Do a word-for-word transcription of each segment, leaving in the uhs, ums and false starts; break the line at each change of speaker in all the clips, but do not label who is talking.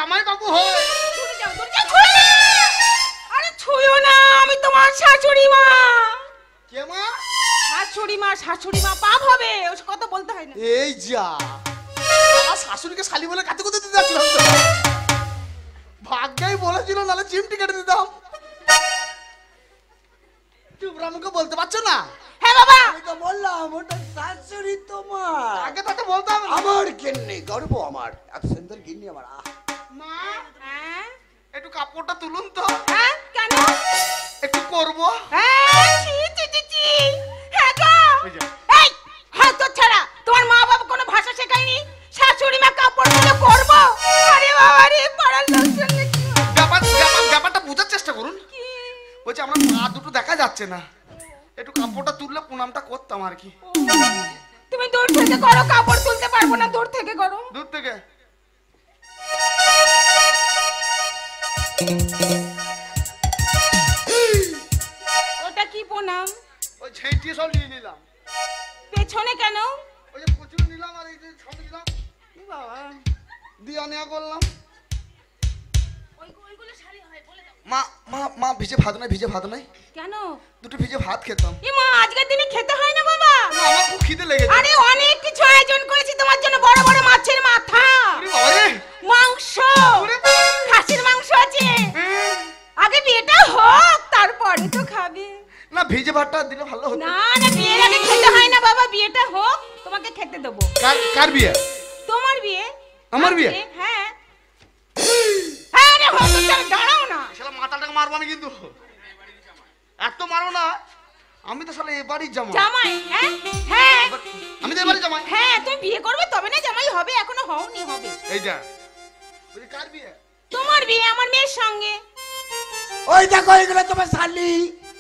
জামাই বাবু হয়।
দূরে যাও, দূরে যাও, ছুঁয়ো না। আরে ছুঁয়ো না, আমি তোমার শাশুড়ি মা।
কে মা?
শাশুড়ি মা, শাশুড়ি মা পাপ হবে, ওসব কথা বলতে হয় না।
এই যা, আমার শাশুড়িকে শালি বলে কাতে কোথায় দিতে যাচ্ছিলাম তো। ভাগ্যই বলেছিল, নাহলে চিমটি কেটে দিতাম। তোমরা আমাকে বলতে পারছো না?
হ্যাঁ বাবা,
আমি তো বললাম ওটা শাশুড়ি তোমার।
আগে তাকে বলতাম।
আমার গিন্নি, গর্ব আমার, এত সুন্দর গিন্নি আমার। আহ,
মা
হ্যাঁ
একটু কাপড়টা তুলুন তো,
হ্যাঁ কেন?
একটু করবো।
হ্যাঁ ছি ছি ছি ছি, হ্যাঁ গো।
এই যা।
এই হয়তো ছাড়া তোমার মা বাবা কোনো ভাষা শেখায়নি, শাশুড়ি মা কাপড় গুলো করবো। আরে বাবা রে, পাড়ার লোক শুনলে কি হবে?
ব্যাপার ব্যাপার- ব্যাপারটা বোঝার চেষ্টা করুন।
কি?
বলছি আমরা পা দুটো দেখা যাচ্ছে না, একটু কাপড়টা তুললে প্রণামটা করতাম আর কি।
তুমি দূর থেকে করো, কাপড় তুলতে পারবো না, দূর থেকে করো।
দূর থেকে।
ওটা কি প্রণাম?
ওই ছেঁটিয়ে সব নিয়ে নিলাম।
পেছনে কেন?
ওই যে প্রচুর নিলাম আর এই যে সামনে দিলাম।
ই বাবা,
দিয়ে নেওয়া করলাম।
ওই ওইগুলো শাড়ি হয় বলে দাও।
মা মা মা ভিজে ভাত নাই, ভিজে ভাত নাই,
কেন?
দুটো ভিজে ভাত খেতাম।
এ মা, আজকের দিনে খেতে হয় না বাবা।
না, আমার খুব খিদে লেগেছে।
আরে অনেক কিছু আয়োজন করেছি তোমার জন্য, বড় বড় মাছের মাথা,
ওরে বাবা রে।
মাংস,
ওরে বাবা।
খাসির মাংস আছে।
হ্যাঁ।
আগে বিয়েটা হোক, তারপরে তো খাবে।
না, ভিজে ভাতটা দিলে ভালো হতো।
না না, বিয়ের আগে খেতে হয় না বাবা, বিয়েটা হোক, তোমাকে খেতে দেবো।
কার কার বিয়ে?
তোমার বিয়ে।
আমার বিয়ে?
হ্যাঁ হ্যাঁ, রে হোক, তুমি দাঁড়াও না।
শালা মাথাটাকে মারবো আমি কিন্তু, এত মারো না। আমি তো শালা এবারই জামাই।
জামাই? হ্যাঁ হ্যাঁ
আমি তো এবারই জামাই।
হ্যাঁ, তুমি বিয়ে করবে তবে না জামাই হবে, এখনো হওনি, হবে।
এই যা, বলছি কার বিয়ে?
তোমার বিয়ে আমার মেয়ের সঙ্গে।
ওই দেখো এগুলো তোমার শালি।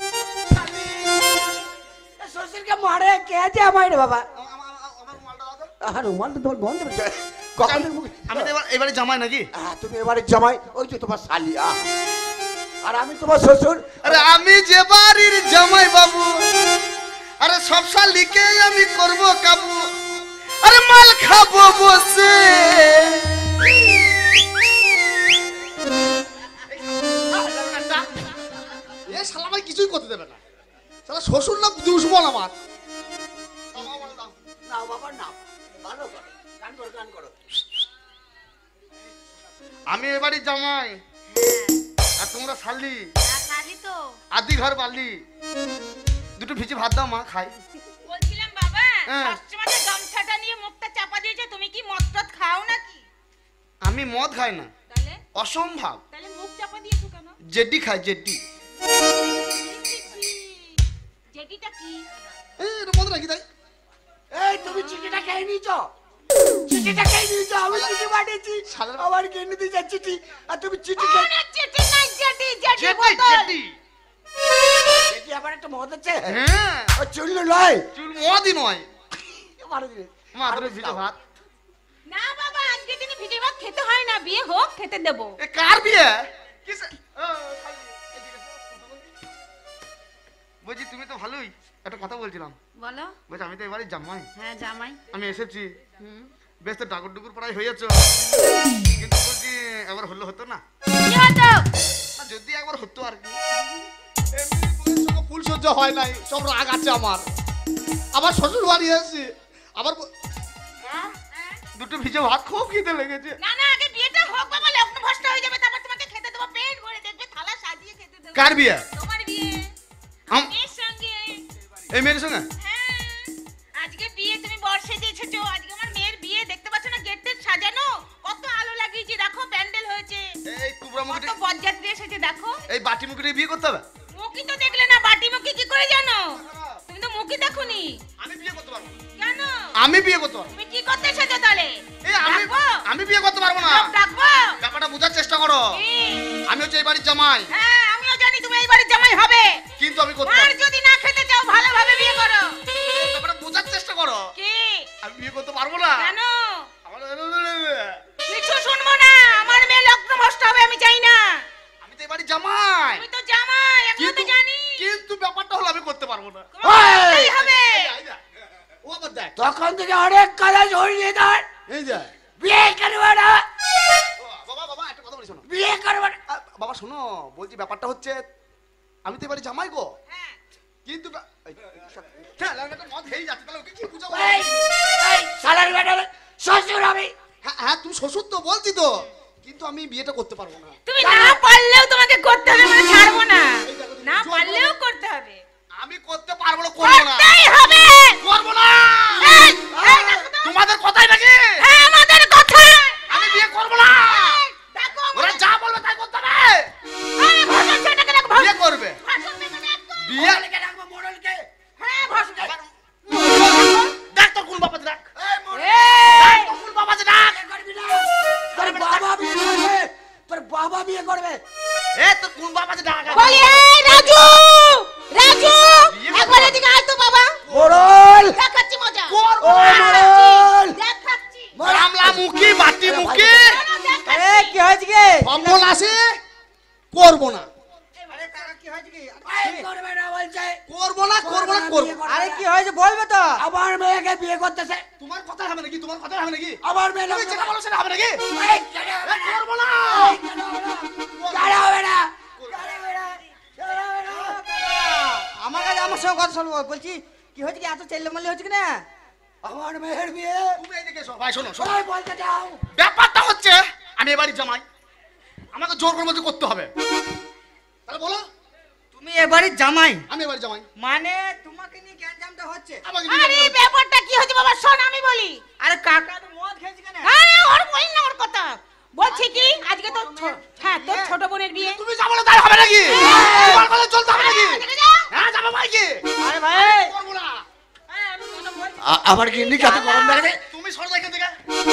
শ্বশুরকে মারে কে যে আমার রে বাবা।
আমা- আমা- আমা- আমার রুমালটা দাও তো।
আর রুমালটা তোমার গন্ধ বেরোচ্ছে। কখন থেকে মুখে-
আমি তো এবার এবারে জামাই নাকি?
আহ, তুমি এবারে জামাই, ওই যে তোমার শালি। আহ, আর আমি তোমার শ্বশুর।
আরে আমি যে বাড়ির জামাই বাবু, আরে সব শালিকে আমি করব কাবু, আরে মাল খাবো বসে। এ শালা আমায় কিছুই করতে দেবে না, শালা শ্বশুর না দুশ্মন আমার।
নাও বাবা নাও, ভালো করো, গান করো গান করো।
আমি এবারই জামাই, আর তোমরা শালি,
শালি তো
আদি ঘর বালি। দুটো ভিজে ভাত দাও মা, খাই।
বলছিলাম বাবা,
হ্যাঁ।
সবসময় গামছাটা নিয়ে মুখটা চাপা দিয়েছো, তুমি কি মদ টদ খাও নাকি?
আমি মদ খাই না,
তাহলে
অসম্ভব।
তাহলে মুখ চাপা দিয়েছো কেন?
জেডি খাই, জেডি।
জেডিটা কি?
এই এটা মদ নাকি তাই?
এই তুমি চিঠিটা খেয়ে নিয়েছো? চিঠিটা খেয়ে নিয়েছো? আমি চিঠি পাঠিয়েছি,
শালা-
আমার গিন্নি দিয়েছে চিঠি, আর তুমি চিঠি
ও
খেয়ে-
না, জেডি না, জেডি, জেডি
জেডি,
বোতল।
জেডি।
চিঠি আবার একটা মদ আছে।
হ্যাঁ,
ও চুল্লু নয়।
চুল মদই নয়।
মারো দিলে।
মা তোর ভিজে ভাত।
না বাবা, আজকে দিনে ভিজে ভাত খেতে হয় না, বিয়ে হোক খেতে দেবো।
এ কার বিয়ে? কিসে? ও, খালি, এদিকে এসো। বলছি তুমি তো ভালোই, একটা কথা বলছিলাম।
বলো।
বলছি আমি তো এবারে জামাই,
হ্যাঁ জামাই।
আমি এসেছি,
হুম।
বেশ তো ডাকুর ডুকুর পড়াই হয়েছ, কিন্তু বলছি একবার হলে হতো না?
কি হতো?
না, যদি একবার হতো আর কি। এমনি বউয়ের সঙ্গে ফুল সহ্য হয় নাই, সব রাগ আছে আমার। আবার শ্বশুর বাড়ি এসেছি, আবার ব-
হ্যাঁ?
দুটো ভিজে ভাত খুব খেতে লেগেছে।
না না, আগে বিয়েটা হোক বাবা, লগ্ন ভ্রষ্ট হয়ে যাবে, তারপর তোমাকে খেতে দেবো, পেট ভরে দেখবে থালা সাজিয়ে খেতে দেবো।
কার বিয়ে?
তোমার বিয়ে।
আম-
মেয়ের সঙ্গে।
এই মেয়ের সঙ্গে?
হ্যাঁ, আজকে বিয়ে, তুমি বর্ষে এসেছো, আজকে আমার মেয়ের বিয়ে, দেখতে পাচ্ছ না গেট টেট সাজানো, কত আলো লাগিয়েছি, দেখো প্যান্ডেল হয়েছে,
এই কুবরা
কত
মুখে,
বরযাত্রী এসেছে, দেখো।
এই বাটি মুখে বিয়ে করতে হবে?
মুখই তো দেখলে না, বাটি মুখি কি করে জানো? তুমি তো মুখই দেখোনি।
আমি বিয়ে করতে পারবো না।
কেন?
আমি বিয়ে করতে পারবো না।
তুমি কি করতে এসেছো তাহলে?
এই আমি
ডাকবো?
আমি বিয়ে করতে পারবো না।
লোক ডাকবো?
ব্যাপারটা বোঝার চেষ্টা করো।
কি?
আমি হচ্ছে এই বাড়ির জামাই,
হ্যাঁ, আমিও জানি তুমি এই বাড়ির জামাই হবে,
কিন্তু আমি করতে
আর
পারবো না।
যদি না খেতে চাও ভালোভাবে বিয়ে করো।
ব্যাপারটা বোঝার চেষ্টা করো।
কি?
আমি বিয়ে করতে পারবো না।
কেন?
আমার-
কিছু শুনবো না, আমার মেয়ে লগ্ন ভ্রষ্ট হবে, আমি চাই না।
আমি তো এই বাড়ির জামাই,
তুমি তো জামাই, আমি তো
কিন্তু
জানি।
কিন্তু ব্যাপারটা হলো আমি করতে পারবো না।
তোমাকে করতেই হবে।
এই যা, ও আবার দেখ,
তখন থেকে অনেক কাজ হরিয়ে দেয়,
এই যা।
বিয়ে করবে না।
ও, বাবা বাবা একটা শোনো
বিয়ে করবো না।
আ, বাবা শোনো বলছি ব্যাপারটা হচ্ছে আমি তো এবারে জামাই গো
হ্যাঁ
কিন্তু বা- এই, হ্যাঁ, লাউডাটা মদ খেয়েই যাচ্ছে, তাহলে ওকে কি বুঝাবো?
এই, এই, শালার বেটা শ্বশুর আমি।
হ্যাঁ হ্যাঁ তুমি শ্বশুর তো বলছি তো, কিন্তু আমি বিয়েটা করতে পারবো না।
তুমি না পারলেও তোমাকে করতে হবে, মানে ছাড়বো না। না পারলেও করতে হবে।
আমি করতে পারবো না, করবো না,
করতেই হবে।
করবো না।
এই, এই, দেখো তো।
তোমাদের কথাই নাকি
হ্যাঁ আমাদের কথা।
আমি বিয়ে করবো না?
এই, দেখো
ওরা যা বলবে তাই করতে হবে।
আরে ভাষণ ছেলেটাকে দেখো, ভাষণ-
বিয়ে করবে
ভাষণ দেবে দেখো।
বিয়ে
মোড়লকে ডাকবো, মোড়লকে।
হ্যাঁ ভাষণ দেবে।
দেখ তোর কোন বাবা দেখ
এই, মোড়ল,
এই,
তোর কোন বাবা দেখ
বিয়ে করবি না। তোর বাবা বিয়ে করবে, তোর বাবা বিয়ে করবে।
এ তোর কোন বাবা দেখ
বলি এই রাজু, রাজু, একবার এদিকে আয় তো বাবা।
মোড়ল,
দেখাচ্ছি মজা।
করবো
ও মোড়ল।
দেখাচ্ছি।
রামলা মুখী বাতি মুখী
দেখাচ্ছি।
কি হয়েছে কি
কম্বল আসে করবো না,
আরে কাকা কি হয়েছে কি
এই করবে না বলছে।
করবো না, করবো না, করবো না।
আরে কি হয়েছে বলবে তো
আমার মেয়েকে বিয়ে করতেছে।
তোমার কথা হবে নাকি? তোমার কথা হবে নাকি?
আমার মেয়ে
তুমি যেটা বলো সেটা হবে নাকি?
এই, কেন হবে
এ,
না?
করবো না।
এই, কেন হবে না? কেন হবে না? কেন হবে না? কেন হবে না?
আমার কাছে আমার সঙ্গে কথা শুনবো বলছি কি হয়েছে কি এত চেল্লামাল্লি হচ্ছে কি না
আমার মেয়ের বিয়ে
তুমি এইদিকে এসো। ভাই শোনো, শোনো।
সবাই বলতে যাও।
ব্যাপারটা হচ্ছে আমি এবারই জামাই, আমাকে জোর করে বলতে করতে হবে। তাহলে বলো
তুমি এবারে জামাই
আমি এবারই জামাই,
মানে তোমাকে নিয়ে গ্যাঞ্জামটা হচ্ছে
আমাকে নিয়ে
আরে
যাবে।
ব্যাপারটা কি হয়েছে বাবা, শোন আমি বলি।
আরে কাকা তো মদ খেয়েছে কেন
আরে ওর বলি না ওর কথা। বলছি কি আজকে তো ছো- হ্যাঁ তোর ছোট বোনের বিয়ে।
তুমি যা বলো তাই হবে নাকি? তোমার কথা চলতে হবে নাকি?
এদিকে যাও।
হ্যাঁ যাবো ভাই কি?
আরে ভাই
করবো না।
এই, আমি কথা বলছি।
আমার গিন্নি কত গরম লাগছে।
তুমি সরো এখান থেকে।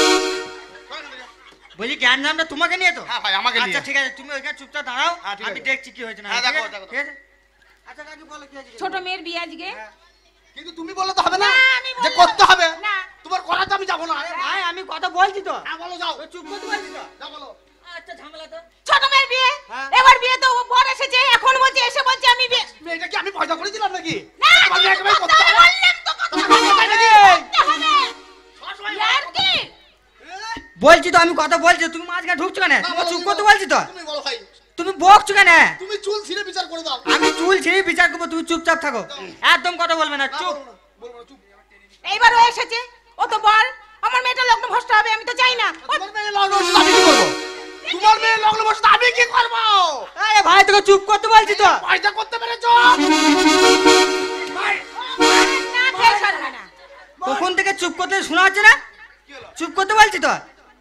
সরো এখান থেকে।
বলছি গ্যাঞ্জামটা তোমাকে নিয়ে তো
হ্যাঁ ভাই আমাকে নিয়ে।
আচ্ছা ঠিক আছে তুমি ওইখানে চুপচাপ দাঁড়াও
হ্যাঁ, ঠিক
আমি
আছে।
দেখছি কি হয়েছে না
হ্যাঁ,
ঠিক
দেখো,
আছে?
দেখো।
ঠিক আছে আচ্ছা কাকি বলো কি হয়েছে
ছোট মেয়ের বিয়ে আজকে।
কিন্তু তুমি বললে তো হবে না,
না, আমি
যে
বললাম।
করতে হবে।
না।
তোমার করাতে আমি যাবো না।
ভাই আমি কথা বলছি তো
হ্যাঁ বলো যাও,
ওই চুপ করতে বলছি তো
যা বলো।
আচ্ছা ঝামেলা তো
ছোট মেয়ের বিয়ে।
হ্যাঁ।
এবার বিয়ে তো বর এসেছে, এখন বলছে এসে বলছে আমি বিয়ে।
মেয়েটা কি আমি পয়দা করেছিলাম নাকি?
না
তোমার মেয়েকে আমি
করতে
করতে
হবে,
হবে।
বললাম তো করতে
তোমার
হবে।
কথা নাকি?
করতে হবে।
সবসময়
আর কি?
বলছি তো আমি কথা বলছি তুমি মাঝখানে ঢুকছো কেন
না,
তোমার
বলো,
চুপ
তুমি
করতে
বলো।
বলছি তো
তুমি বলো ভাই,
তুমি বকছো কেন
তুমি চুল ছিঁড়ে বিচার করে দাও।
আমি চুল ছিঁড়ে বিচার করবো তুমি চুপচাপ থাকো একদম কথা বলবে না
না,
চুপ
বলবো না, বলবো না, চুপ।
এইবার ও এসেছে, ও তো বল আমার মেয়েটা লগ্ন ভ্রষ্ট হবে, আমি তো চাই না। ও-
তোমার মেয়ে লগ্ন বসে আমি কি করবো? তোমার মেয়ে লগ্ন বসে আমি কি করবো?
আরে ভাই তোকে চুপ করতে বলছি তো
পয়দা করতে পেরেছো?
না খেয়ে ছাড়বে না।
কখন থেকে চুপ করতে শোনা হচ্ছে না
কি হলো?
চুপ করতে বলছি তো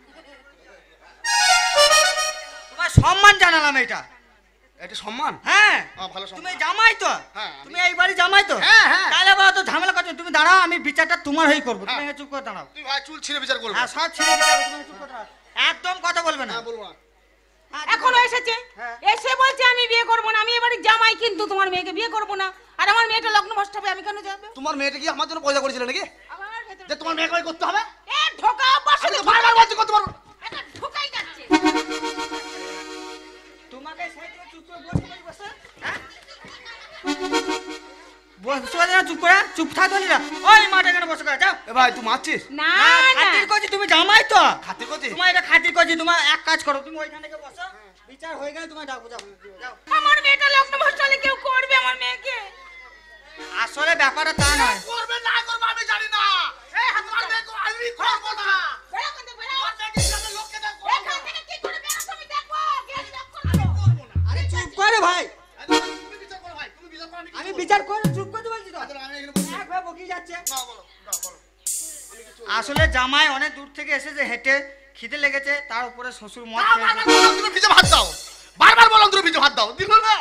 তোমার সম্মান জানালাম এটা
এটা সম্মান?
হ্যাঁ
হ্যাঁ, ভালো সম্মান।
তুমি জামাই তো
হ্যাঁ, আমি-
তুমি এইবারই জামাই তো
হ্যাঁ, হ্যাঁ।
তাহলে আবার তো ঝামেলা করছো তুমি দাঁড়াও আমি বিচারটা তোমার হয়েই করবো তুমি
হ্যাঁ।
এখানে চুপ করে দাঁড়াও
তুই ভাই চুল ছিঁড়ে বিচার করবে।
হ্যাঁ সব ছেড়ে দিতে হবে, তুমি চুপ করে দাঁড়াও। একদম কথা বলবে না
না বলবো না।
হ্যাঁ,
এখনো এসেছে,
হ্যাঁ।
এসে বলছে আমি বিয়ে করবো না, আমি এবারে জামাই কিন্তু তোমার মেয়েকে বিয়ে করবো না। আর আমার মেয়েটা লগ্ন ভ্রষ্ট হবে, আমি কেন যাবো?
তোমার মেয়েটা কি আমার জন্য পয়দা করেছিল নাকি?
আবার ভেতরে-
যে তোমার মেয়েকে ওই করতে হবে?
এ ঢোকা অভ্যাস
আমি
হলে
তো বারবার বলছি করতে পারবো না।
এটা ঢোকাই যাচ্ছে।
তোমাকে সেই থেকে চুপ করে বসতে বলি বসে হ্যাঁ বসতে বলি না চুপ করে চুপ থাকতে বলি না ওই মাঠে এখানে বসে করে যাও
এ ভাই তুই মারছিস?
না
হ্যাঁ,
না
খাতির করছি তুমি জামাই তো
খাতির করছিস?
তোমার এটা খাতির করছি তোমার এক কাজ করো তুমি ওইখান থেকে বসো বিচার হয়ে গেলে তোমায় ডাকবো যাও যাও
আমার মেয়েটা লগ্ন ভ্রষ্ট হলে কেউ করবে আমার মেয়েকে?
আসলে ব্যাপারটা তা নয়
করবে না করবে আমি জানি না। এই তোমার মেয়েকে আমি করবো না।
বেরো কিন্তু, বেরো।
তোমার মেয়েকে সামনে লোককে দেখ করবো
এখান
না।
থেকে কি করে বেরোস আমি দেখবো, গেলি দেখ করবো।
করবো না।
আরে চুপ করে ভাই
আরে তুমি বিচার করো ভাই, তুমি বিচার করো, আমি
আমি
কিছু বলবো
বিচার করে চুপ করতে বলছি তো
না। আচ্ছা, আমি এখানে বসছি।
একবার বকি যাচ্ছে
না, বলো, দাও, বলো।
আসলে জামাই অনেক দূর থেকে এসেছে হেঁটে খিদে লেগেছে তার উপরে শ্বশুর মদ
না,
খেয়েছে।
বারবার বললাম তুমি ভিজে ভাত দাও। বারবার বললাম তুমি ভিজে ভাত দাও, দিল না।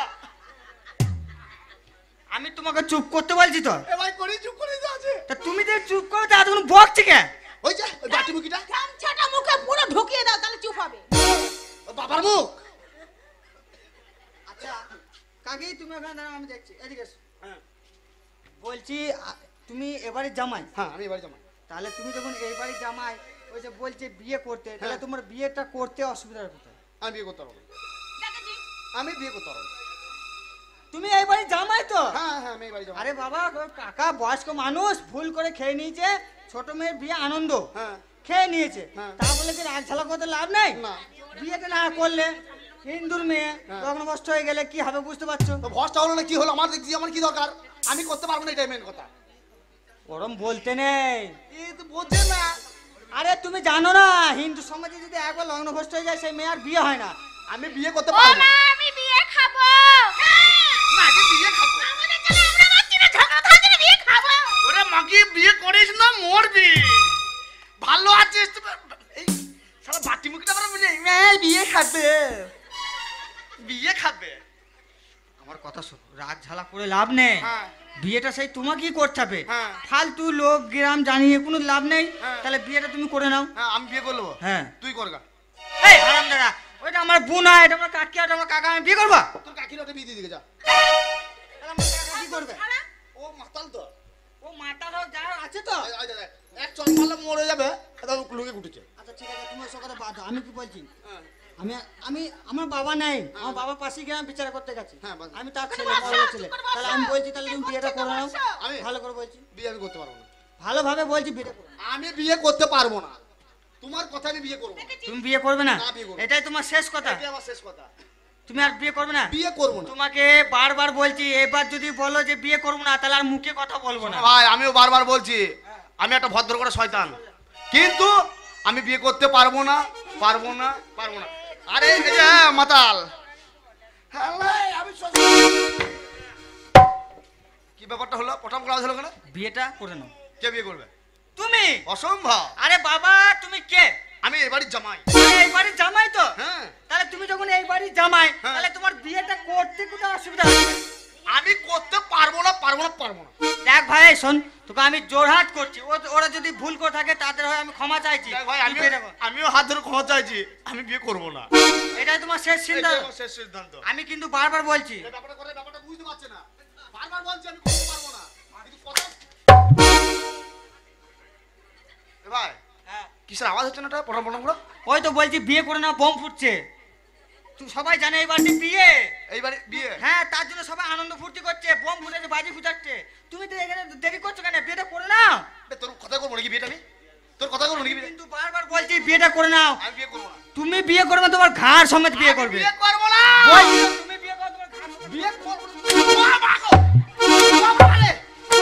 আমি তোমাকে চুপ করতে বলছি তো
এ ভাই করি চুপ করে যা আছে।
তা তুমি যে চুপ করো তা এতক্ষণ বকছি কে
ওই যে ওই বাটি মুখিটা,
গামছাটা মুখে পুরো ঢুকিয়ে দাও, তাহলে চুপ হবে।
ও বাবার মুখ।
আচ্ছা কাকি তুমি ওখানে দাঁড়াও আমি দেখছি এদিকে এসো।
হ্যাঁ,
বলছি আ- তুমি এবারে জামাই
হ্যাঁ আমি এবারে জামাই।
তাহলে তুমি যখন এইবারে জামাই ওই যে বলছে বিয়ে করতে তাহলে তোমার বিয়েটা করতে অসুবিধা কোথায়
আমি বিয়ে করতে পারবো না।
দেখেছিস?
আমি বিয়ে করতে পারবো না।
তুমি এইবারে জামাই তো
হ্যাঁ হ্যাঁ আমি এবারে জামাই।
আরে বাবা ওই কাকা বয়স্ক মানুষ ভুল করে খেয়ে নিয়েছে ছোট মেয়ের বিয়ে আনন্দ
হ্যাঁ
খেয়ে নিয়েছে
হ্যাঁ।
তা বলে কি রাগ ঝালা করতে লাভ নাই
না।
বিয়েটা না করলে হিন্দুর মেয়ে লগ্নভ্রষ্ট হয়ে গেলে কি হবে বুঝতে পারছো?
তো ভসটা হলো না কি হলো, আমার দেখছি আমার কি দরকার, আমি করতে পারবো না, এটাই মেন কথা।
ওরম বলতে নেই।
এই তো বোঝে না।
আরে তুমি জানো না হিন্দু সমাজে যদি একবার লগ্নভ্রষ্ট হয়ে যায় সেই মেয়ে আর বিয়ে হয় না।
আমি বিয়ে করতে
ও
পারবো
মা
না।
আমি বিয়ে খাবো।
না আমি বিয়ে খাবো।
আমাদের চলে আমরা মারছি না, ঝগড়া থাকলে বিয়ে খাবো।
ওরে মাগি বিয়ে করিস না, মরবি। ভালো আছিস তো? এই শালা বাটি মুখটা আমরা বুঝে এই বিয়ে খাবে, বিয়ে খাবে।
আমার কথা শোনো, রাগ ঝালা করে লাভ নেই।
হ্যাঁ
বিয়েটা সেই তোমাকেই করতে হবে।
হ্যাঁ।
ফালতু লোক গ্রাম জানিয়ে কোনো লাভ নেই।
হ্যাঁ।
তাহলে বিয়েটা তুমি করে নাও।
হ্যাঁ আমি বিয়ে করবো।
হ্যাঁ।
তুই করগা।
এই হারাম দাদা, ওইটা আমার বোন হয়, এটা আমার কাকি, এটা আমার কাকা, আমি বিয়ে করবো।
তোর কাকির ওটা বিয়ে দিয়ে দিকে যা।
তাহলে আমার কাকা কি করবে?
ও মাতাল তো।
ও মাতাল হোক, যা আছে তো।
আয়, আয়, আয়, আয়। এক চল মারলে মরে যাবে, এটা লুকে উঠেছে।
আচ্ছা ঠিক আছে, তুমি ওসব কথা বাদ দাও। আমি কি বলছি,
হ্যাঁ।
আমি আমি আমার বাবা নেই, আমার বাবা পাশে গিয়ে বিচার করতে গেছে।
হ্যাঁ, বাস।
আমি তার ছেলে, বড় ছেলে। তাহলে আমি বলছি তাহলে তুমি বিয়েটা করে নাও।
আমি
ভালো করে বলছি,
বিয়ে আমি করতে পারবো না।
ভালোভাবে বলছি বিয়েটা করো।
আমি বিয়ে করতে পারবো না, তোমার কথা আমি বিয়ে করবো না।
তুমি বিয়ে করবে না?
না, বিয়ে করবো না।
এটাই তোমার শেষ কথা?
এটাই আমার শেষ কথা।
তুমি আর বিয়ে করবে না?
বিয়ে করবো না।
তোমাকে বারবার বলছি, এবার যদি বলো যে বিয়ে করবো না তাহলে আর মুখে কথা বলবো না।
ভাই আমিও বারবার বলছি আমি একটা ভদ্র করে শয়তান, কিন্তু আমি বিয়ে করতে পারবো না, পারবো না, পারবো না। আরে এই যে মাতাল, আমি কি ব্যাপারটা হলো, প্রথম ক্লাস হলো কেন?
বিয়েটা করে নাও।
কে বিয়ে করবে?
তুমি?
অসম্ভব।
আরে বাবা তুমি কে?
আমি এই বাড়ির জামাই।
এই বাড়ির জামাই তো?
হ্যাঁ
তাহলে তুমি যখন এই বাড়ির জামাই,
হ্যাঁ।
তাহলে তোমার বিয়েটা করতে কোনো অসুবিধা হবে না?
আমি করতে পারবো না, পারবো না, পারবো না।
দেখ ভাই শোন, তোকে আমি জোরহাট করছি, ও- ওরা যদি ভুল করে থাকে তাদের হয়ে আমি ক্ষমা চাইছি।
দেখ ভাই
তুই
আমি
বেরো।
আমিও হাত ধরে ক্ষমা চাইছি, আমি বিয়ে করবো না।
এটাই তোমার শেষ
এটাই
সিদ্ধান্ত?
আমার শেষ সিদ্ধান্ত।
আমি কিন্তু বারবার বলছি।
এই ব্যাপারটা করে ব্যাপারটা বুঝতে পারছে না, বারবার বলছি আমি করতে পারবো না, কিন্তু কথা। এ ভাই
হ্যাঁ।
কিসের আওয়াজ হচ্ছে না, এটা পটম পটম করে?
ওই তো বলছি বিয়ে করে না, বোম ফুটছে। তুই সবাই জানে এই বাড়িতে বিয়ে।
এই বাড়ি বিয়ে?
হ্যাঁ, তার জন্য সবাই আনন্দ ফুর্তি করছে, বোম ফুটাচ্ছে, বাজি ফুটাচ্ছে। তুমি তো এখানে দেরি করছো কেন? বিয়েটা করে নাও।
এ, তোর কথা করবো নাকি বিয়েটা? আমি তোর কথা করবো নাকি বিয়ে?
কিন্তু বারবার বলছি বিয়েটা করে নাও।
আমি বিয়ে করবো না।
তুমি বিয়ে করবে, তোমার ঘাড় সমেত বিয়ে
আমি
করবে।
বিয়ে করবো না।
বলছি তো, তুমি বিয়ে করবে, তোমার ঘাড় সমেত
বিয়ে করবো না। বাবা গো! বাবা রে!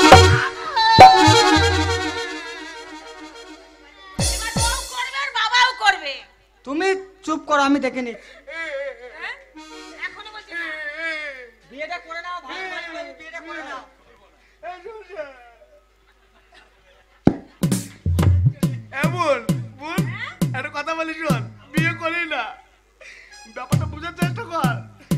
এবার বউ করবে আর বাবাও করবে।
তুমি চুপ করো, আমি দেখে নিচ্ছি।
হ্যাঁ? এখনই বলছি না।
বিয়েটা করে নাও, ভালো করে বলছি, বিয়েটা করে নাও।
এমন বোন একটা কথা বলি শোন, বিয়ে করি না, ব্যাপারটা বুঝার চেষ্টা কর।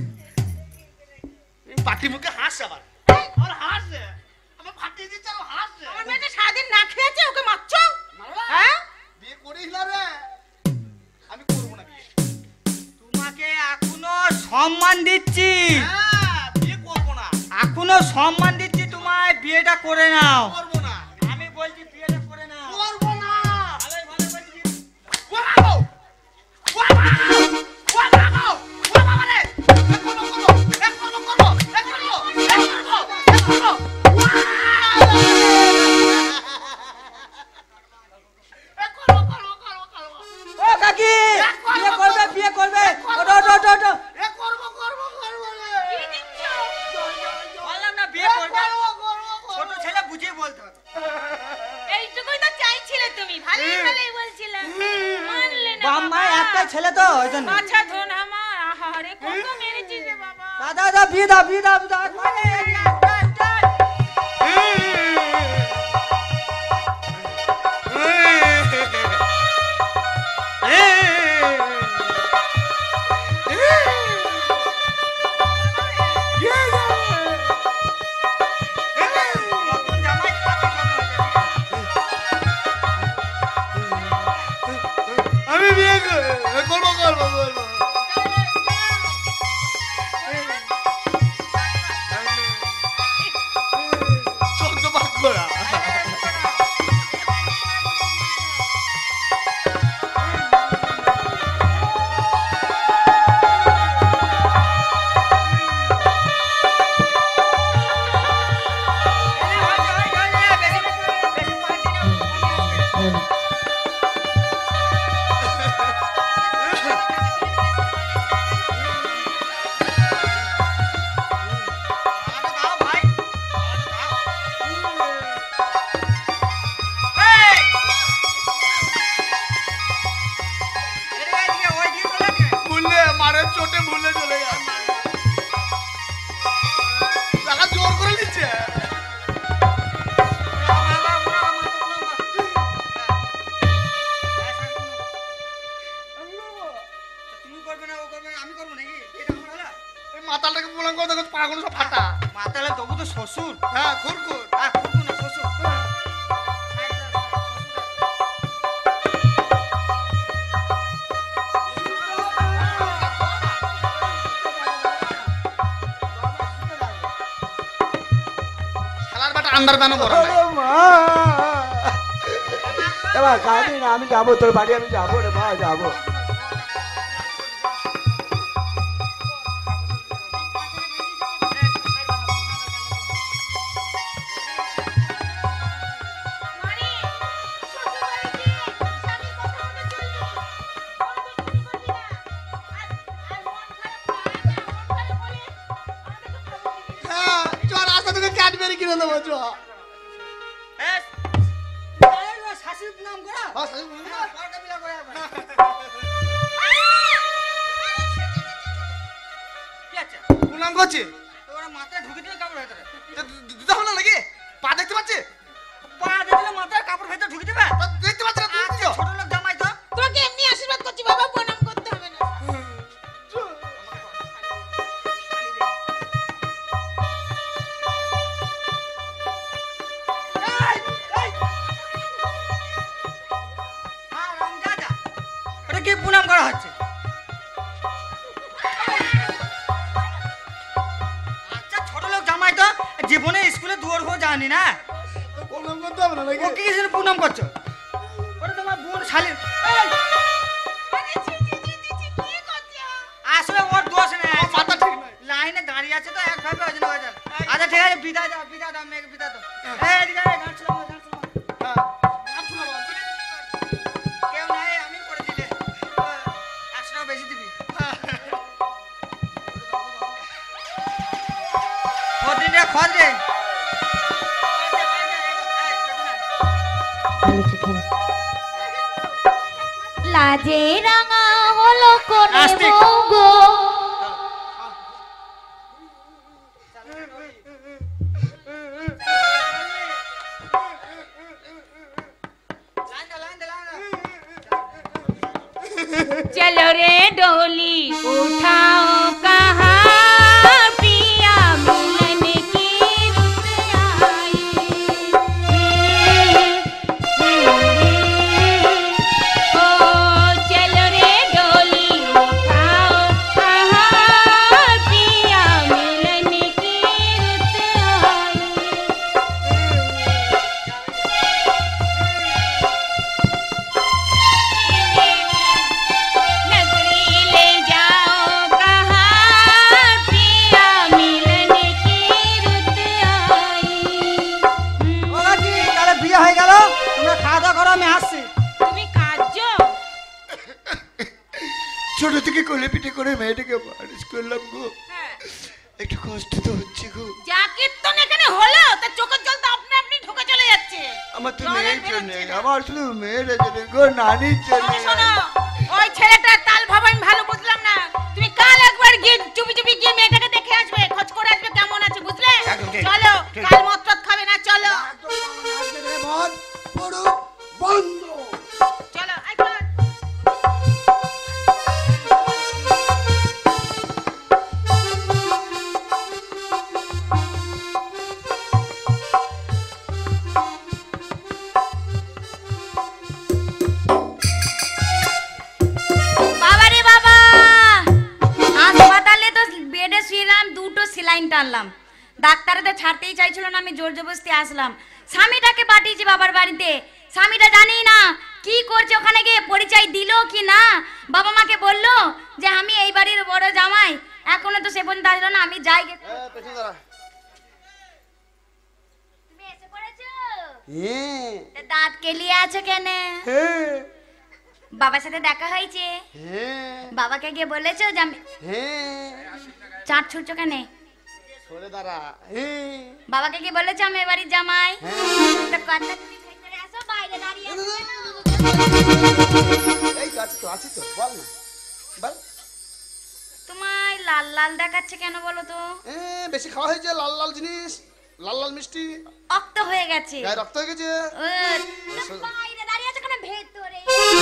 পাটি মুখে হাসছে আবার, আমার হাসছে, আমার ফাটিয়ে দিচ্ছে, আমার হাসছে।
আমার মেয়েটা সারাদিন না খেয়েছে, ওকে মারছো? হ্যাঁ?
বিয়ে করিস না রে, আমি করবো না বিয়ে।
তোমাকে এখনো সম্মান দিচ্ছি,
হ্যাঁ বিয়ে করবো না,
এখনো সম্মান দিচ্ছি তোমায়, বিয়েটা করে নাও।
করবো না,
আমি বলছি বিয়েটা করে নাও।
করবো না।
ভালোই ভালো বলছি বিয়ে-
ওয়াও! ওয়াও! ওয়াও! ওয়া বাবা রে! এ করবো, করবো, এ করবো, করবো, এ করবো, এ করবো, এ করবো। ওয়াও! এ করবো, করবো, করবো, করবো।
ও কাকি, বিয়ে করবে, বিয়ে করবে। ওঠো, ওঠো, ওঠো, ওঠো।
এ করবো, করবো, করবো রে।
কি দিচ্ছ?
বললাম না বিয়ে
এ
করবে।
করবো, করবো,
ছোট
করবো।
ছেলে বুঝিয়ে বলতে হবে।
এইটুকুই তো চাইছিলে তুমি, ভালোই ভালোই বলছিলে। মানলে না
বাম্মা
বাবা।
একটাই ছেলে তো ওই জন্য।
আচ্ছা ধন আমার, আহারে কত মেরেছিস রে বাবা।
দাদা দাদা বিয়ে দাও, বিয়ে দাও, দাও। মানে, একটাই, একটাই। নতুন জামাই খাতি জন্য হয়েছে।
আমি বিয়ে কর- করবো, করবো, করবো। চোদ্দ ভাগ করা। চোটে ভুলে চলে গেছে দেখা জোর করে নিচ্ছে
তুমি করবে না ও করবে না আমি করবো নাকি এটা আমার হলো
এই মাতালটাকে বললাম করে দেখো পাগুলো সব ফাটা
মাতালে তবু তো শ্বশুর
হ্যাঁ খুর খুর
আর খুব না শ্বশুর
খেলার ব্যাটা আন্ডার ব্যানও পরা নাই
মা এবার কাঁদি না, আমি যাবো তোর বাড়ি, আমি যাবো রে মা, যাবো।
মানে শ্বশুর বাড়ি গিয়ে স্বামীর কথা মতো চলবি, কোনো দুষ্টুমি করবি না। আর আর মন খারাপ না, যা মন খারাপ বলে আমাদেরকে খবর দিবি।
হ্যাঁ চ রাস্তা থেকে ক্যাডবেরি কিনে দেবো চ
শাশুড়ি নাম করা
হ্যাঁ, শাশুড়ি বলবি না?
বড়টা বিলা করে আবার। কি আছে
প্রণাম করছি
তোরা মাথায় ঢুকে দিলে কাপড় ভেতরে
দিতে হবে না নাকি পা দেখতে পাচ্ছি
পা দেখলে মাথায় কাপড় ভেতরে ঢুকে দিবে
তা দেখতে পাচ্ছি না তুমি দিচ্ছ
ছোট লোক জামাই তো
তোকে এমনি আশীর্বাদ করছি বাবা, প্রণাম করতে হবে না।
এই, এই। হ্যাঁ, রমজাদা। ওটা কি প্রণাম করা হচ্ছে? আচ্ছা, ছোট লোক জামাই তো জীবনে স্কুলে দুয়ার ঘর যায়নি না,
প্রণাম করতে হবে না নাকি
ও কি কিছু প্রণাম করছো? ওটা তোমার বোন শালীর। এই,
আরে ছি ছি ছি ছি ছি, কি করছো?
আসলে ওর দোষ নেই,
ও মাথা ঠিক নাই
লাইনে দাঁড়িয়ে আছে তো এক ভাবে ওই জন্য হয়ে যায়। আচ্ছা ঠিক আছে, বিদায় দাও, বিদায় দাও, মেয়েকে বিদায় দাও। এই, এদিকে আয়, গান চালাবো, গান চালাবো।
হ্যাঁ গান শোনাবো।
কেউ নাই, আমি করে দিলে একশো টাকা বেশি দিবি। খোঁজ রে, খোঁজ রে।
লাজে রাঙা হলো কোন
আস্তে।
গো,
লাইন দে, লাইন দে, লাইন দে।
चलो रे डोली उठाओ कहाँ पिया मिलन की रुत आई। ओ चलो रे डोली उठाओ कहाँ पिया मिलन की रुत आई। नगरी ले जाओ कहाँ पिया मिलन की रुत आई।
ও কাকি, তাহলে বিয়ে হয়ে গেল, তোমরা খাওয়া দাওয়া করো, আমি আসছি।
তুমি কাঁদছো?
ছোট থেকে কোলে পিঠে করে মেয়েটাকে মানুষ করলাম গো,
হ্যাঁ।
একটু কষ্ট তো হচ্ছে গো।
যা কীর্তন এখানে হলো তার চোখের জল তো আপনি আপনি ঢুকে চলে যাচ্ছে।
আমার তো
জল আর
মেয়ের জন্য,
বেরোচ্ছে না।
আমার শুধু মেয়ের জন্য গো, নানির জন্য।
শোনো, শোনো, ওই ছেলেটার তাল ভাব আমি ভালো বুঝলাম না। তুমি কাল একবার গিয়ে চুপি চুপি গিয়ে মেয়েটাকে দেখে আসবে, খোঁজ করে আসবে কেমন আছে, বুঝলে?
একদম ঠিক,
চলো,
ঠিক।
কাল মদ টদ খাবে না, চলো
মদ পুরো বন্ধ।
চলো আই চল।
বাবা রে বাবা, হাসপাতালে তো বেডে শুয়েলাম, দুটো সেলাইন টানলাম, ডাক্তার তো ছাড়তেই চাইছিল না, আমি জোর জবরদস্তি আসলাম। স্বামীটাকে পাঠিয়েছি বাবার বাড়িতে, স্বামীটা জানি না কি করছে, ওখানে গিয়ে পরিচয় দিল কি না। বাবা মাকে বললো যে আমি এই বাড়ির বড় জামাই, এখনো তো সে পর্যন্ত আসলো না, আমি যাই গে।
হ্যাঁ পেছনে দাঁড়া
তুমি এসে পড়েছো?
হ্যাঁ
তা দাঁত কেলিয়ে আছো কেন?
হ্যাঁ
বাবার সাথে দেখা হয়েছে?
হ্যাঁ
বাবাকে গিয়ে বলেছো যে আমি
হ্যাঁ
চাট ছুটছো কেন?
সরে দাঁড়া
হ্যাঁ
বাবাকে কি বলেছো আমি এ বাড়ির জামাই?
হ্যাঁ।
তো কথা তুমি ভেতরে আসো, বাইরে দাঁড়িয়ে আছো কেন?
এই তো আছে তো, আছে তো, বল না বল।
তোমায় লাল লাল দেখাচ্ছে কেন বলো তো?
এ বেশি খাওয়া হয়েছে লাল লাল জিনিস, লাল লাল মিষ্টি,
রক্ত হয়ে গেছে।
গায়ে রক্ত হয়ে গেছে।
ও, তুমি বাইরে দাঁড়িয়ে আছো কেন ভেতরে?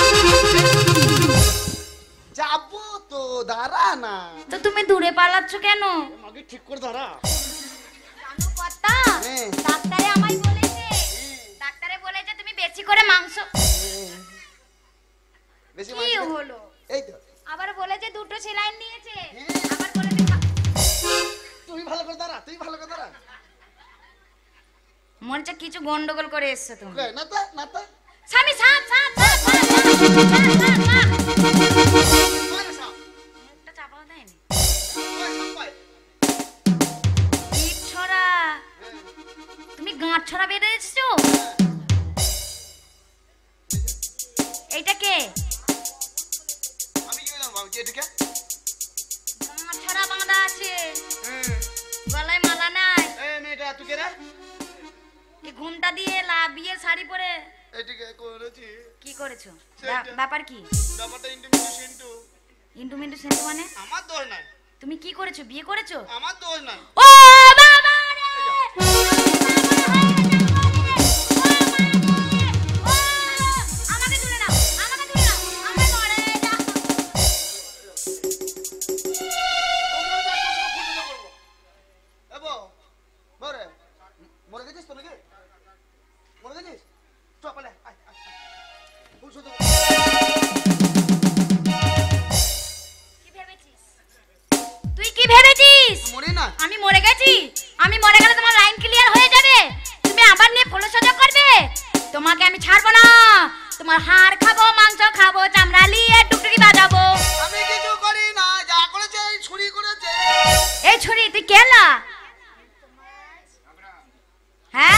যাবো তো, দাঁড়া না।
তো তুমি দূরে পালাচ্ছ কেন?
আগে ঠিক করে দাঁড়া।
জানো কথা?
হ্যাঁ।
ডাক্তারে আমায় বলেছে, ডাক্তারে বলেছে তুমি বেশি করে মাংস।
বেশি
কি
মাংস-
হলো?
এই তো
আবার বলেছে দুটো সেলাইন দিয়েছে,
হ্যাঁ।
আবার বলেছে খা-
তুই ভালো করে দাঁড়া, তুই ভালো করে দাঁড়া।
মনে হচ্ছে কিছু গন্ডগোল করে এসছো তুমি।
কই, না তো না তো
স্বামী সাপ সাপ সাপ সাপ সাপ সাপ।
কই না সাপ,
মুখটা চাপা দেয়নি।
কই সাপ কই?
পিঠ ছড়া, তুমি গাঁট ছড়া বেঁধে এসছো? এইটা কে?
আমি কি জানবো, আমি কি এদিকে?
গাঁট ছড়া বাঁধা আছে,
হুম।
গলায় মালা নাই,
এই মেয়েটা তুই কে রে?
এই ঘুমটা দিয়ে লাভ বিয়ে শাড়ি পরে
এদিকে করেছি।
কি করেছো?
সেটা।
ব্যা- ব্যাপার কি?
ব্যাপারটা ইন্টিমেট সেন্টু।
ইন্টু মিন্টু সেন্টু মানে?
আমার দোষ নাই,
তুমি কি করেছো? বিয়ে করেছো?
আমার দোষ নাই।
ও বাবা রে! ও, আমাকে তুলে নাও, আমাকে তুলে নাও, আমি মরে যাব।
এ বউ, বউ রে, মরে গেছিস তো নাকি? মরে গেছিস? চ পালে, আয়, আয়, আয়। বউ শুধু
কি ভেবেছিস? তুই কি ভেবেছিস?
মরি না।
আমি মরে গেছি? আমি মরে গেলে তোমার লাইন ক্লিয়ার হয়ে যাবে, তুমি আবার নিয়ে ফলসজা করবে। তোমাকে আমি ছাড়বো না, তোমার হাড় খাবো, মাংস খাবো, চামড়া নিয়ে টুকটুকি বাজাবো।
আমি কিছু করি না, যা করেছে এই ছুরি করেছে।
এই ছুরি তুই কেলা? হ্যাঁ,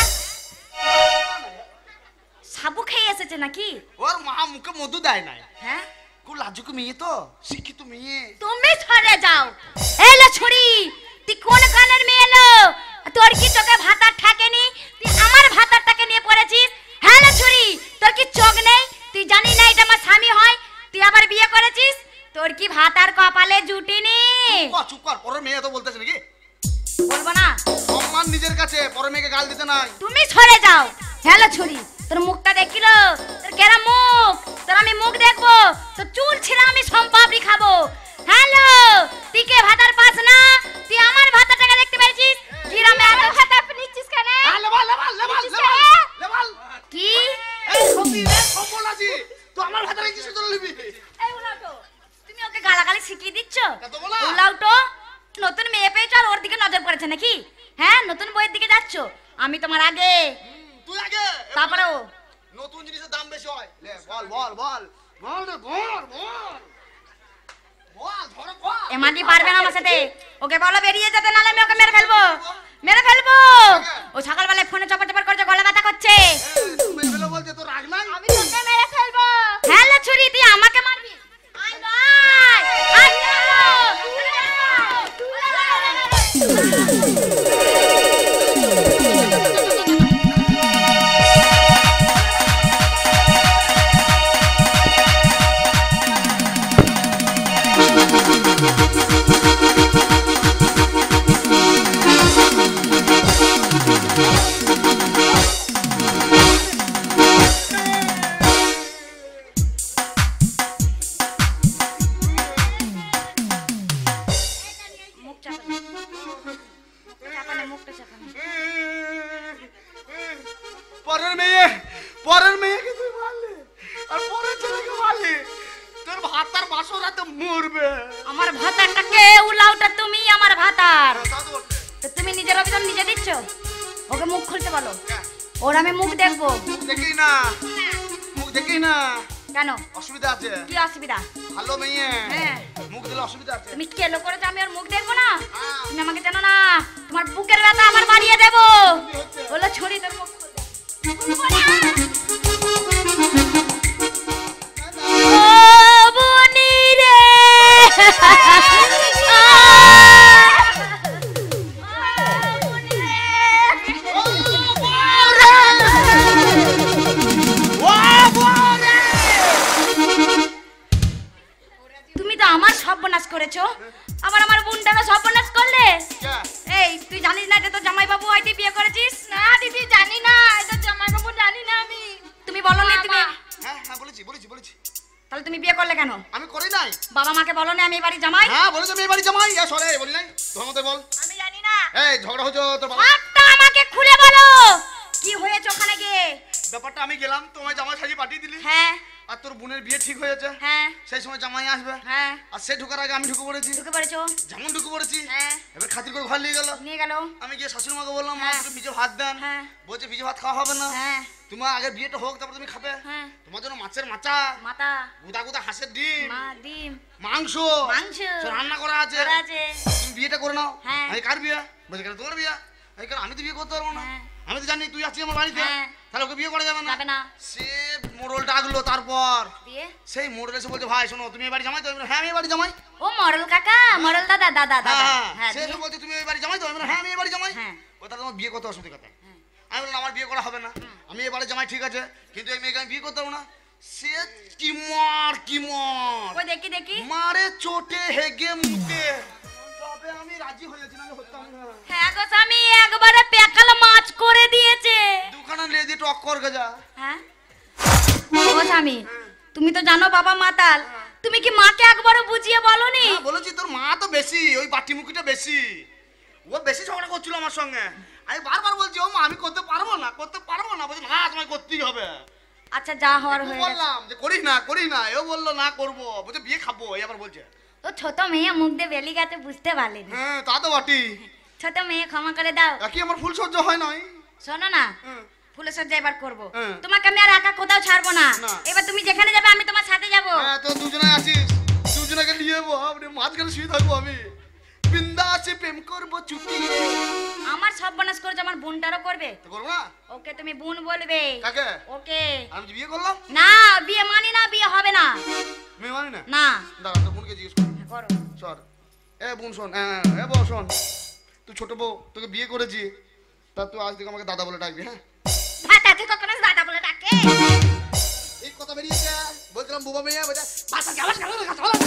সাবু খেয়ে এসেছে নাকি?
ওর মা মুখে মধু দেয় নাই।
হ্যাঁ,
খুব লাজুক মেয়ে তো, শিক্ষিত মেয়ে।
তুমি সরে যাও। এলো ছুরি, তুই কোন কানের মেয়ে এলো? তোর কি চোখে ভাতার ঠাকেনি? তুই আমার ভাতারটাকে নিয়ে পড়েছিস। হ্যালো ছুরি, তোর কি চোখ নেই? তুই জানি না এটা আমার স্বামী হয়? তুই আবার বিয়ে করেছিস? তোর কি ভাতার কপালে জুটিনি?
ও চুপ কর, পরের মেয়ে তো বলতেছে নাকি?
বলবো না।
সম্মান নিজের কাছে, পরের মেয়েকে গাল দিতে নাই।
তুমি সরে যাও। হ্যালো ছুরি, তোর মুখটা দেখিল? তোর কেরা মুখ? তোর আমি মুখ দেখবো, তোর চুল ছিঁড়ে আমি সম্পাবড়ি খাবো। হ্যালো, তুই কে ভাতার পাস না? তুই আমার ভাতাটাকে দেখতে পেয়েছিস? গ্রামে এত ভাতা নিচ্ছিস কেন?
লেবাল লেবাল লেবাল
নিচ্ছিস
লেবাল
কেন?
লেবাল।
কি?
এই সত্যি রে, সফল আছি। তুই আমার ভাতারে কিছু তোর লিবি।
এই উলাউটো, তুমি ওকে গালাগালি শিখিয়ে দিচ্ছ?
তা তো বলা।
উলাউটো, নতুন মেয়ে পেয়েছো আর ওর দিকে নজর পড়েছে নাকি? হ্যাঁ, নতুন বইয়ের দিকে যাচ্ছ, আমি তোমার আগে,
হুম, তুই আগে।
তারপরে ও।
নতুন জিনিসের দাম বেশি হয়। লে বল বল বল বল রে, বল বল বল ধর বল।
এমাদি পারবে না আমার সাথে, ওকে বলো বেরিয়ে যেতে, নাহলে আমি ওকে মেরে ফেলবো, মেরে ফেলবো। ও সকালবেলায় ফোনে চপর চপর করছে, গলা ব্যথা করছে।
এই, তুই মেরে ফেলে বলতে তোর রাগ নাই?
আমি তোকে মেরে ফেলবো। হ্যালো ছুরি, তুই আমাকে মারবি? আয় ভাই, আয় চলো। মুখ চাপানে, চাপানে, মুখটা চাপানে।
পরের মেয়ে, পরের মেয়েকে তুই মারলি আর পরের ছেলেকে মারলি। তোর ভাতার বাসর রাতে মরবে।
আমার ভাতারটাকে উলাউটা, তুমি আমার ভাতার। তো তুমি নিজের অভিযান নিজে দিচ্ছ? ওকে মুখ খুলতে বলো, ওর আমি মুখ দেখবো।
মুখ দেখি না, মুখ দেখি না।
কেন?
অসুবিধা আছে।
কি অসুবিধা?
ভালো মেয়ে,
হ্যাঁ।
মুখ দিলে অসুবিধা আছে।
তুমি কেলো করেছো, আমি ওর মুখ দেখবো না?
হ্যাঁ।
তুমি আমাকে জানো না, তোমার বুকের ব্যথা আমার বাড়িয়ে দেবো। বলো ছুরি, তোর মুখ খুলতে। ও বনি রে, ও বনি রে। তুমি তো আমার সর্বনাশ করেছো, আবার আমার বোনটারও সর্বনাশ করলে।
কে?
এই তুই জানিস না এটা তো জামাই বাবু হয়তো বিয়ে করেছিস?
না দিদি জানি না, এটা জামাই বাবু জানি না আমি।
তুমি বলো না তুমি?
হ্যাঁ হ্যাঁ বলেছি বলেছি বলেছি।
তাহলে তুমি বিয়ে করলে কেন?
আমি করি নাই।
বাবা মাকে বলো না আমি এই বাড়ি জামাই?
হ্যাঁ বলেছি আমি এই বাড়ি জামাই। এ সরে বলি নাই, ধর্মতে বল।
আমি জানি না।
এই ঝগড়া হচ্ছে তোর বাবা।
সবটা আমাকে খুলে বলো, কি হয়েছে ওখানে গিয়ে?
ব্যাপারটা আমি গেলাম, তোমায় জামাই সাজিয়ে পাঠিয়ে দিলি।
হ্যাঁ
আর তোর বোনের বিয়ে ঠিক হয়েছে,
হ্যাঁ
সেই সময় জামাই আসবে।
হ্যাঁ
আর সে ঢুকার আগে আমি ঢুকে পড়েছি।
ঢুকে পড়েছো?
যেমন ঢুকে পড়েছি,
হ্যাঁ
এবার খাতির করে ঘর নিয়ে গেল।
নিয়ে গেল।
আমি গিয়ে শাশুড়ি মাকে বললাম, মা
হ্যাঁ।
একটু ভিজে ভাত দেন।
হ্যাঁ
বলছে ভিজে ভাত খাওয়া হবে না,
হ্যাঁ
তোমার আগে বিয়েটা হোক তারপর তুমি খাবে।
হ্যাঁ
তোমার জন্য মাছের মাচা,
মাথা,
গুদা গুদা হাঁসের ডিম,
মা, ডিম,
মাংস
মাংস
সব রান্না করা আছে।
করা আছে।
তুমি বিয়েটা করে নাও।
হ্যাঁ।
আমি কার বিয়ে? বলছে কেন তোমার বিয়ে? আমি কেন, আমি তো বিয়ে করতে পারবো না।
হ্যাঁ।
আমি তো জানি তুই আছিস আমার বাড়িতে,
হ্যাঁ।
তাহলে ওকে বিয়ে করা যাবে না।
যাবে না।
সে মোড়ল ডাকলো, তারপর
দিয়ে
সেই মোড়ল এসে বলছে, ভাই শোনো তুমি এই বাড়ি জামাই তো? আমি বললাম, হ্যাঁ আমি এই বাড়ি জামাই।
ও মরল কাকা, মরল দাদা, দাদা দাদা।
হ্যাঁ
হ্যাঁ
সে
দিয়ে?
এসে বলছে তুমি এই বাড়ি জামাই তো? আমি বললাম, হ্যাঁ আমি এই বাড়ি জামাই।
হ্যাঁ।
ও তাহলে তোমার বিয়ে করতে অসুবিধা কথা। আমি বললাম আমার বিয়ে করা হবে না, আমি এই বাড়ি জামাই ঠিক আছে, কিন্তু এই মেয়েকে আমি বিয়ে করতে পারবো না। সে কি মার কি মার
ওই দেখি দেখি।
মারে চোটে হেগে মুতে, তবে আমি রাজি হয়েছি, না হতাম না।
হ্যাঁ গো স্বামী, একবারে পেকাল মাছ করে দিয়েছে।
দুখানা লেদি টক কর গেজা।
হ্যাঁ ও স্বামী, তুমি তো জানো বাবা মাতাল, তুমি কি মাকে একবারও বুঝিয়ে বলনি?
হ্যাঁ, বলেছি তোর মা তো বেশি, ওই বাটি মুখিটা বেশি, ও বেশি ঝগড়া করছিল আমার সঙ্গে। আমি বারবার বলছি ও মা আমি করতে পারবো না, করতে পারবো না। বলছি না তোমায় করতেই হবে।
আচ্ছা যা হওয়ার হয়ে গেছে।
বললাম যে করিস না করিস না, এও বললো না করবো, বলছে বিয়ে খাবো, এই আবার বলছে।
তো ছোট মেয়ে মুখ দিয়ে বেলি গেছে, বুঝতে পারলেনি।
হ্যাঁ তা তো বাটি।
ছোট মেয়ে ক্ষমা করে দাও।
কি আমার ফুল সহ্য হয় নাই।
শোনো না,
হুম।
ফুলের সজ্জা এবার করবো।
হ্যাঁ।
তোমাকে আমি আর একা কোথাও ছাড়বো না।
না।
এবার তুমি যেখানে যাবে আমি তোমার সাথে যাবো।
হ্যাঁ তো দুজনে আছিস, দুজনকে নিয়ে যাবো, আপনি মাঝখানে শুয়ে থাকবো, আমি বিন্দাসে প্রেম করবো চুটি।
আমার সর্বনাশ করেছে, আমার বোনটারও করবে।
তো করবো না?
ওকে তুমি বোন বলবে।
কাকে?
ওকে।
আমি যে বিয়ে করলাম,
না বিয়ে মানি না, বিয়ে হবে না।
মেয়ে মানি না।
না
দাঁড়া তোর বোনকে জিজ্ঞেস কর।
করো।
সর। এ বোন শোন, হ্যাঁ এ বউ শোন, তুই ছোট বউ, তোকে বিয়ে করেছি, তা তুই আজ থেকে আমাকে দাদা বলে ডাকবি। হ্যাঁ
ভাতা তুই কখনো দাদা বলে ডাকে?
এই কথা বেরিয়েছে, বলছিলাম বুবা মেয়ে বলে
বাসা কেমন কেমন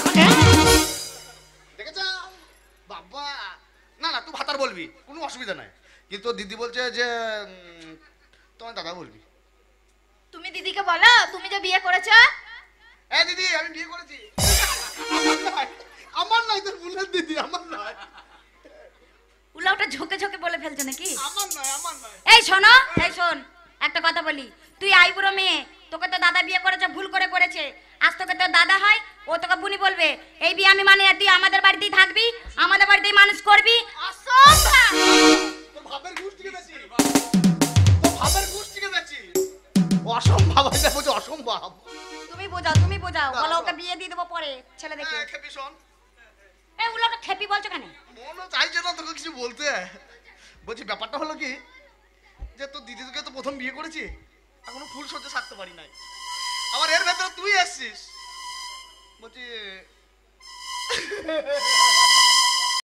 দেখেছ বাবা। না না তুই ভাতার বলবি, কোনো অসুবিধা নাই, কিন্তু তোর দিদি বলছে যে উম, তোমার দাদা বলবি।
তুমি দিদিকে বলো তুমি যে বিয়ে করেছো।
এ দিদি আমি বিয়ে করেছি। আমার নয়, আমার নয়, তোর বোনের দিদি, আমার নয়,
উলা ওটা ঝোঁকে ঝোঁকে বলে ফেলছো নাকি?
আমার নয়, আমার নয়।
এই শোনো, এই শোন একটা কথা বলি, তুই আইবুড়ো মেয়ে, তোকে তো দাদা বিয়ে করেছে, ভুল করে করেছে। আজ তোকে তোর দাদা হয়, ও তোকে বুনি বলবে। এই বিয়ে আমি মানি না, তুই আমাদের বাড়িতেই থাকবি, আমাদের বাড়িতেই মানুষ করবি।
অসম্ভব।
তোর ভাবের গোষ্ঠীকে বেশি, তোর ভাবের গোষ্ঠীকে বেশি অসম্ভব, এটা বলছে অসম্ভব।
তুমি বোঝাও, তুমি বোঝাও, বলো ওকে বিয়ে দিয়ে দেবো পরে ছেলে দেখে।
হ্যাঁ, খেপি শোন,
এই উলা ওটা খেপি বলছো কেন?
মনও চাইছে না তোকে কিছু বলতে। বলছি ব্যাপারটা হলো কি, যে তোর দিদিকে তো প্রথম বিয়ে করেছি, এখনো ফুল সহ্য সারতে পারি নাই, আবার এর ভেতরে তুই এসছিস। বলছি